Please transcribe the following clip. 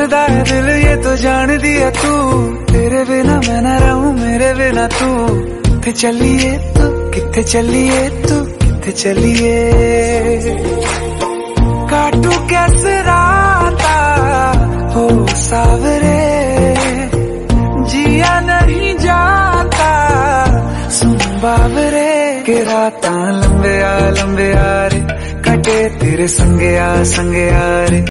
जानदा है दिल ये तो जान दिया तू, तेरे बिना मैं ना रहूं मेरे बिना तू। किथे चलिए तू, किथे चलिए तू, किथे चलिए। काटू कैसे राता हो सावरे, जिया नहीं जाता सुन बाबरे। के राता लंबे आ रे, कटे तेरे संगे आ रे।